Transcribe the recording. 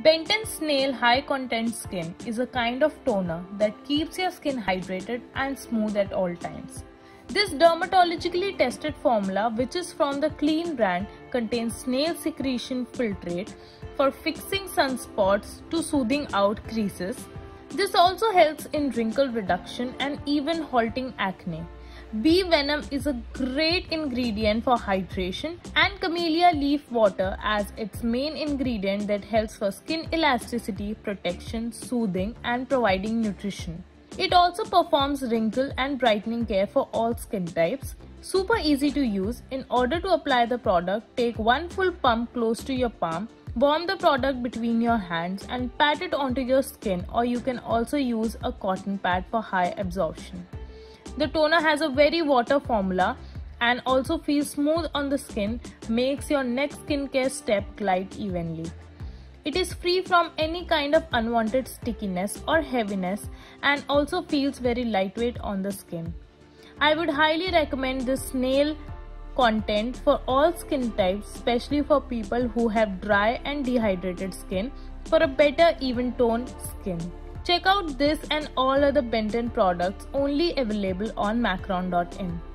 Benton Snail High Content Skin is a kind of toner that keeps your skin hydrated and smooth at all times. This dermatologically tested formula, which is from the Clean brand, contains snail secretion filtrate for fixing sunspots to soothing out creases. This also helps in wrinkle reduction and even halting acne. Bee venom is a great ingredient for hydration, and camellia leaf water as its main ingredient that helps for skin elasticity, protection, soothing, and providing nutrition. It also performs wrinkle and brightening care for all skin types. Super easy to use. In order to apply the product, take one full pump close to your palm, warm the product between your hands and pat it onto your skin, or you can also use a cotton pad for high absorption. The toner has a very water formula and also feels smooth on the skin, makes your next skincare step glide evenly. It is free from any kind of unwanted stickiness or heaviness and also feels very lightweight on the skin. I would highly recommend this snail content for all skin types, especially for people who have dry and dehydrated skin, for a better even toned skin. Check out this and all other Benton products only available on Macron.in.